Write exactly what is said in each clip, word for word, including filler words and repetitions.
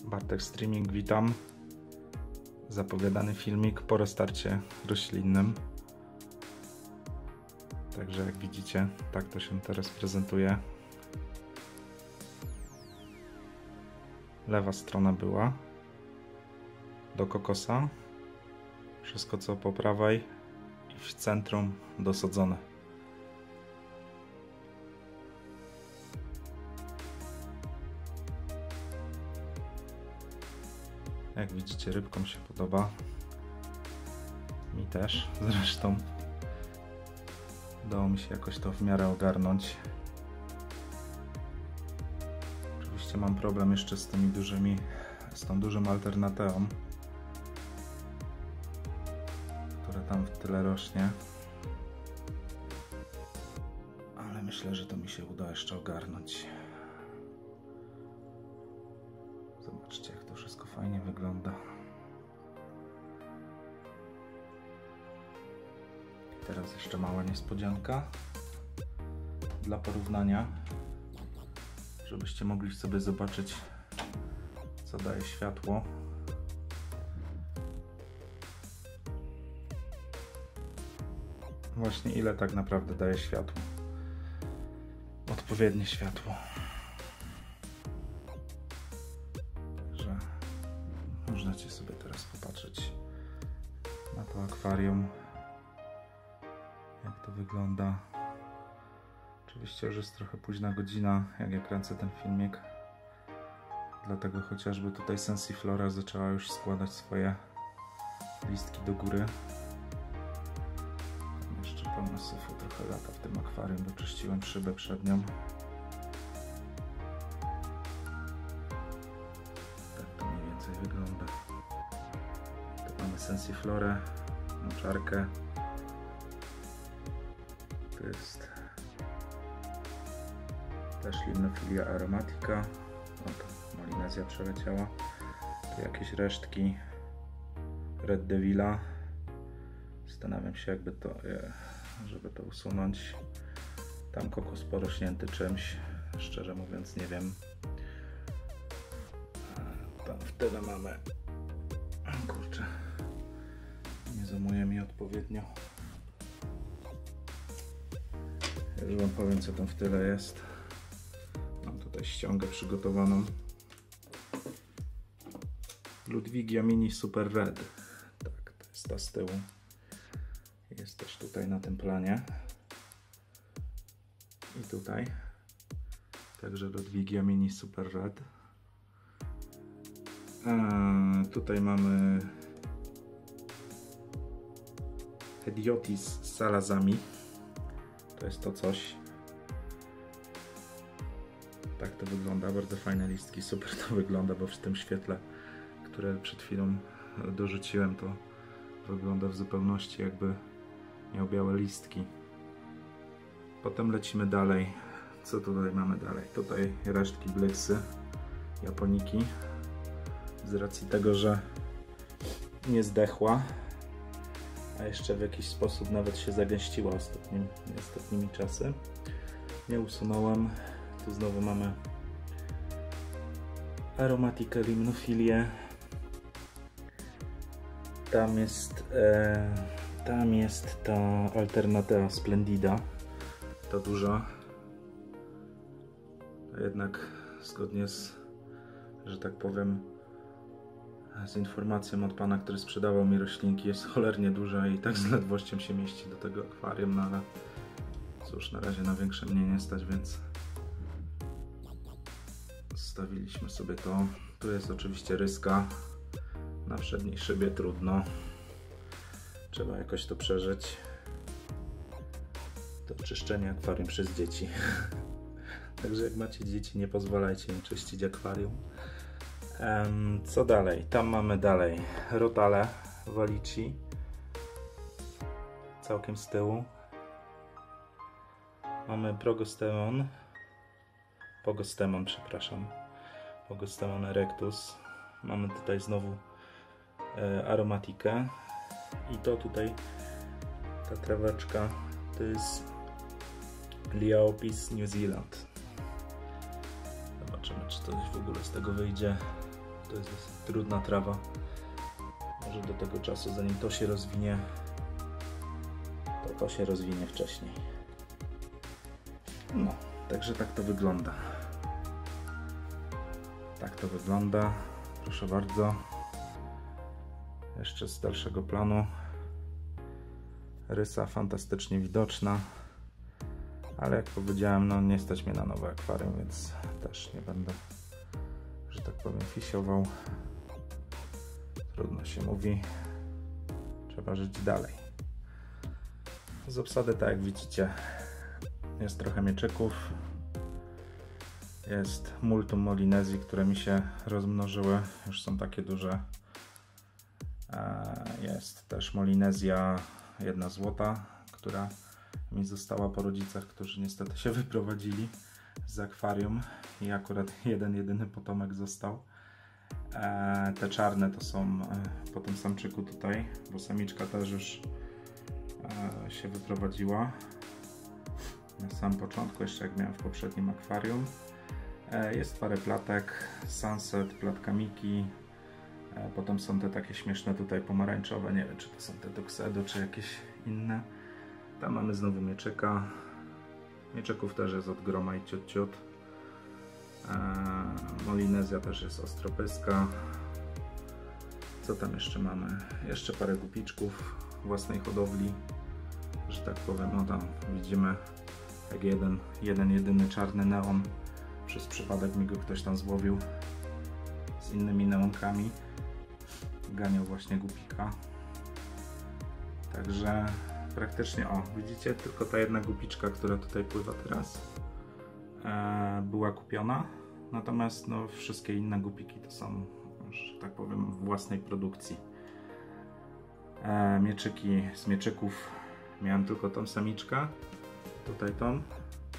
Bartek Streaming, witam. Zapowiadany filmik po restarcie roślinnym. Także jak widzicie, tak to się teraz prezentuje. Lewa strona była do kokosa. Wszystko co po prawej i w centrum dosadzone. Jak widzicie, rybkom się podoba. Mi też zresztą. Udało mi się jakoś to w miarę ogarnąć. Oczywiście mam problem jeszcze z tymi dużymi, z tą dużym alternateą, które tam w tyle rośnie. Ale myślę, że to mi się uda jeszcze ogarnąć. Zobaczcie, jak to wszystko fajnie wygląda. I teraz jeszcze mała niespodzianka dla porównania, żebyście mogli sobie zobaczyć, co daje światło. Właśnie ile tak naprawdę daje światło. Odpowiednie światło. Także możecie sobie teraz popatrzeć na to akwarium, jak to wygląda. Oczywiście już jest trochę późna godzina, jak ja kręcę ten filmik. Dlatego chociażby tutaj Sensiflora zaczęła już składać swoje listki do góry. Jeszcze pełno syfu, trochę lata w tym akwarium, bo czyściłem szybę przednią. Tak to mniej więcej wygląda. Tu mamy Sensiflorę, moczarkę. Tu jest też Limnofilia aromatica. O, to Molinezja przeleciała. Tu jakieś resztki Red Devila. Zastanawiam się, jakby to, żeby to usunąć. Tam kokos porośnięty czymś. Szczerze mówiąc nie wiem. Tam w tyle mamy... Kurczę. Nie zoomuje mi odpowiednio. Już wam powiem, co tam w tyle jest. Mam tutaj ściągę przygotowaną. Ludwigia Mini Super Red. Tak, to jest ta z tyłu. Jest też tutaj na tym planie. I tutaj. Także Ludwigia Mini Super Red. A, tutaj mamy Hediotis z salazami. To jest to coś. Tak to wygląda. Bardzo fajne listki. Super to wygląda, bo w tym świetle, które przed chwilą dorzuciłem, to wygląda w zupełności, jakby miał białe listki. Potem lecimy dalej. Co tutaj mamy dalej? Tutaj resztki Blixy Japoniki. Z racji tego, że nie zdechła, a jeszcze w jakiś sposób nawet się zagęściła ostatnim, ostatnimi czasy. Nie usunąłem. Tu znowu mamy Aromatikę Limnofilię. Tam jest e, tam jest ta Alternatea Splendida, ta duża. A jednak zgodnie z, że tak powiem, z informacją od pana, który sprzedawał mi roślinki, jest cholernie duża i tak z ledwością się mieści do tego akwarium, no ale cóż, na razie na większe mnie nie stać, więc zostawiliśmy sobie to. Tu jest oczywiście ryska. Na przedniej szybie trudno. Trzeba jakoś to przeżyć. To czyszczenie akwarium przez dzieci. Także jak macie dzieci, nie pozwalajcie im czyścić akwarium. Um, co dalej? Tam mamy dalej Rotale Valici. Całkiem z tyłu. Mamy Progostemon. Pogostemon, przepraszam. Pogostemon erectus. Mamy tutaj znowu e, aromatikę. I to tutaj, ta traweczka, to jest Liaopis New Zealand. Zobaczymy, czy coś w ogóle z tego wyjdzie. To jest dosyć trudna trawa. Może do tego czasu, zanim to się rozwinie, to to się rozwinie wcześniej. No, także tak to wygląda. Tak to wygląda. Proszę bardzo. Jeszcze z dalszego planu. Rysa fantastycznie widoczna. Ale jak powiedziałem, no nie stać mnie na nowe akwarium, więc też nie będę, że tak powiem, fisiował. Trudno się mówi. Trzeba żyć dalej. Z obsady, tak jak widzicie, jest trochę mieczyków. Jest multum molinezji, które mi się rozmnożyły. Już są takie duże. Jest też molinezja jedna złota, która mi została po rodzicach, którzy niestety się wyprowadzili z akwarium i akurat jeden jedyny potomek został. E, te czarne to są e, po tym samczyku tutaj, bo samiczka też już e, się wyprowadziła na samym początku, jeszcze jak miałem w poprzednim akwarium. E, jest parę platek, Sunset, platka Miki, e, potem są te takie śmieszne tutaj pomarańczowe, nie wiem czy to są te Tuxedo czy jakieś inne. Tam mamy znowu mieczyka. Mieczyków też jest od groma i ciut ciut. Eee, Molinezja też jest ostropyska. Co tam jeszcze mamy? Jeszcze parę gupiczków własnej hodowli, że tak powiem. No tam widzimy jak jeden, jeden jedyny czarny neon. Przez przypadek mi go ktoś tam złowił z innymi neonkami. Ganiał właśnie gupika. Także praktycznie, o, widzicie, tylko ta jedna gupiczka, która tutaj pływa teraz, e, była kupiona, natomiast no, wszystkie inne gupiki to są, że tak powiem, własnej produkcji. E, mieczyki, z mieczyków miałem tylko tą samiczkę, tutaj tą e,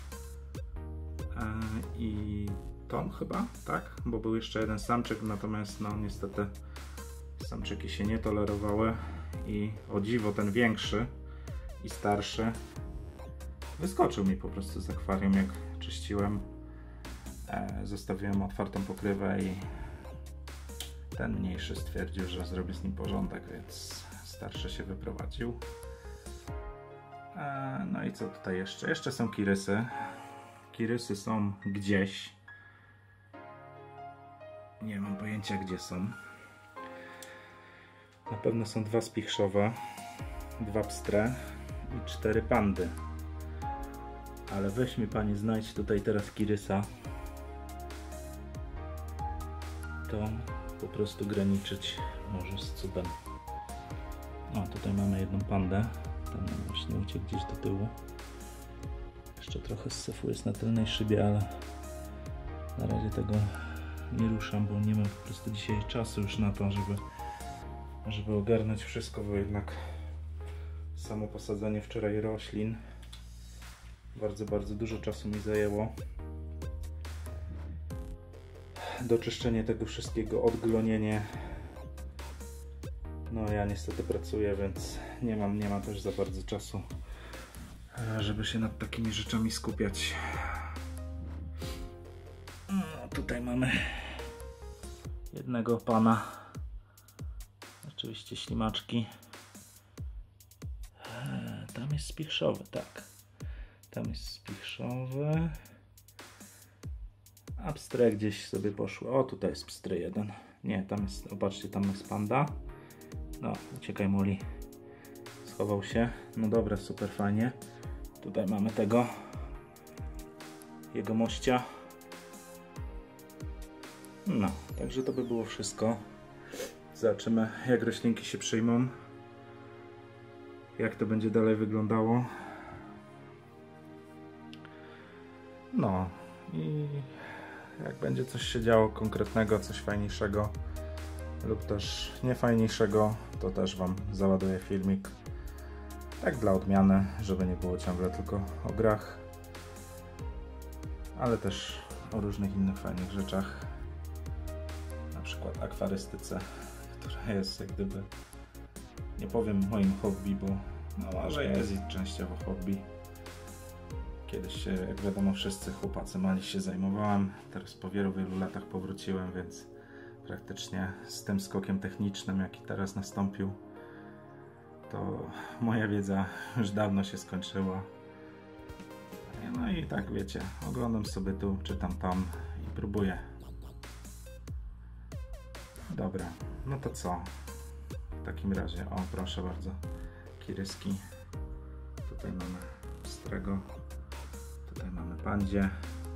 i tą chyba, tak, bo był jeszcze jeden samczyk, natomiast no niestety samczyki się nie tolerowały i o dziwo ten większy i starszy wyskoczył mi po prostu z akwarium, jak czyściłem. E, zostawiłem otwartą pokrywę i ten mniejszy stwierdził, że zrobi z nim porządek, więc starszy się wyprowadził. E, no i co tutaj jeszcze? Jeszcze są kirysy. Kirysy są gdzieś. Nie mam pojęcia gdzie są. Na pewno są dwa spichrzowe, dwa pstre i cztery pandy. Ale weź mi pani znajdź tutaj teraz kirysa. To po prostu graniczyć może z cudem. O, tutaj mamy jedną pandę. Tam nam właśnie uciekł gdzieś do tyłu. Jeszcze trochę syfu jest na tylnej szybie, ale na razie tego nie ruszam, bo nie mam po prostu dzisiaj czasu już na to, żeby żeby ogarnąć wszystko, bo jednak samo posadzenie wczoraj roślin bardzo, bardzo dużo czasu mi zajęło. Doczyszczenie tego wszystkiego, odglonienie. No ja niestety pracuję, więc nie mam, nie mam też za bardzo czasu, żeby się nad takimi rzeczami skupiać. No, tutaj mamy jednego pana. Oczywiście ślimaczki. Tam jest spichrzowy, tak. Tam jest spichrzowy. A pstre gdzieś sobie poszły. O, tutaj jest pstry jeden. Nie, tam jest, zobaczcie, tam jest panda. No, uciekaj Muli. Schował się. No dobra, super fajnie. Tutaj mamy tego. Jego mościa. No, także to by było wszystko. Zobaczymy, jak roślinki się przyjmą, jak to będzie dalej wyglądało. No i jak będzie coś się działo konkretnego, coś fajniejszego lub też niefajniejszego, to też Wam załaduję filmik. Tak dla odmiany, żeby nie było ciągle tylko o grach, ale też o różnych innych fajnych rzeczach. Na przykład akwarystyce, która jest jak gdyby, nie powiem moim hobby, bo no może jest i częściowo hobby. Kiedyś się, jak wiadomo, wszyscy chłopacy mali się zajmowałem. Teraz po wielu, wielu latach powróciłem, więc praktycznie z tym skokiem technicznym, jaki teraz nastąpił, to moja wiedza już dawno się skończyła. No i tak wiecie, oglądam sobie tu, czytam tam i próbuję. Dobra, no to co? W takim razie, o proszę bardzo, kiryski. Tutaj mamy pstrego, tutaj mamy pandzie,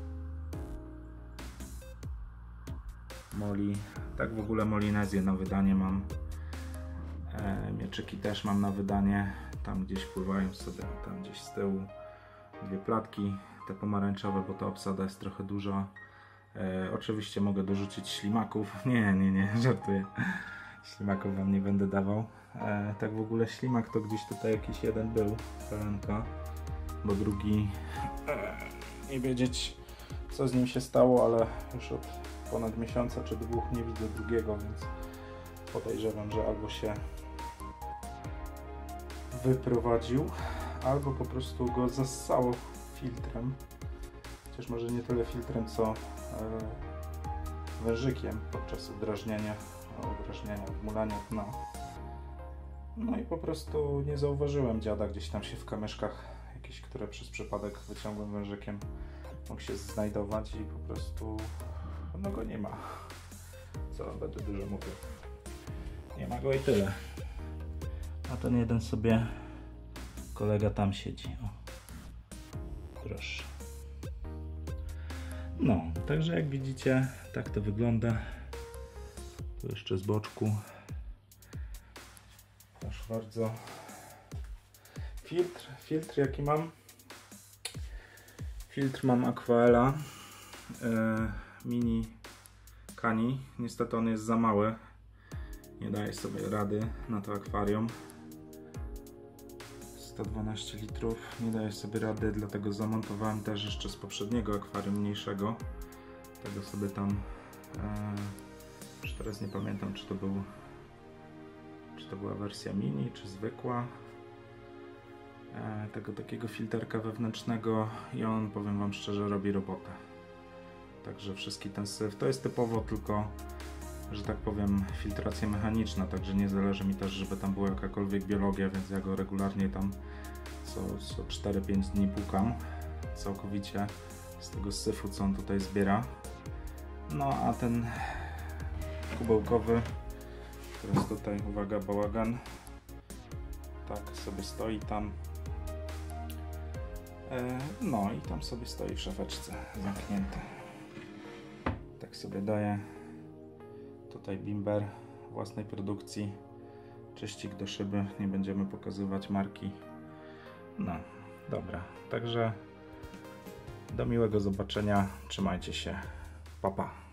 moli. Tak w ogóle molinezję na wydanie mam. E, mieczyki też mam na wydanie. Tam gdzieś pływają sobie, tam gdzieś z tyłu dwie platki, te pomarańczowe, bo ta obsada jest trochę duża. E, oczywiście mogę dorzucić ślimaków. Nie, nie, nie, żartuję. Ślimaków wam nie będę dawał. E, tak w ogóle ślimak to gdzieś tutaj jakiś jeden był, pelenka, bo drugi e, nie wiedzieć co z nim się stało, ale już od ponad miesiąca czy dwóch nie widzę drugiego, więc podejrzewam, że albo się wyprowadził, albo po prostu go zassało filtrem. Chociaż może nie tyle filtrem, co e, wężykiem podczas udrażniania, udrażniania, odmulania dna. No i po prostu nie zauważyłem dziada gdzieś tam się w kamyszkach, jakieś, które przez przypadek wyciągłem wężykiem, mógł się znajdować i po prostu no go nie ma. Co będę dużo mówił. Nie ma go i tyle. A ten jeden sobie kolega tam siedzi. O. Proszę. No, także jak widzicie, tak to wygląda. Tu jeszcze z boczku. Proszę bardzo. Filtr, filtr jaki mam? Filtr mam Aquaela e, Mini Cani. Niestety on jest za mały. Nie daje sobie rady na to akwarium. sto dwanaście litrów. Nie daje sobie rady, dlatego zamontowałem też jeszcze z poprzedniego akwarium mniejszego. Tego sobie tam e, już teraz nie pamiętam, czy to był czy to była wersja mini, czy zwykła. E, tego takiego filterka wewnętrznego i on, powiem wam szczerze, robi robotę. Także wszystki ten syf to jest typowo tylko, że tak powiem, filtracja mechaniczna, także nie zależy mi też, żeby tam była jakakolwiek biologia, więc ja go regularnie tam co, co cztery pięć dni pukam całkowicie z tego syfu, co on tutaj zbiera. No a ten kubełkowy, teraz tutaj, uwaga, bałagan, tak sobie stoi tam, e, no i tam sobie stoi w szafeczce zamknięty. Tak sobie daję. Tutaj bimber własnej produkcji, czyścik do szyby, nie będziemy pokazywać marki. No, dobra, także do miłego zobaczenia, trzymajcie się, pa pa.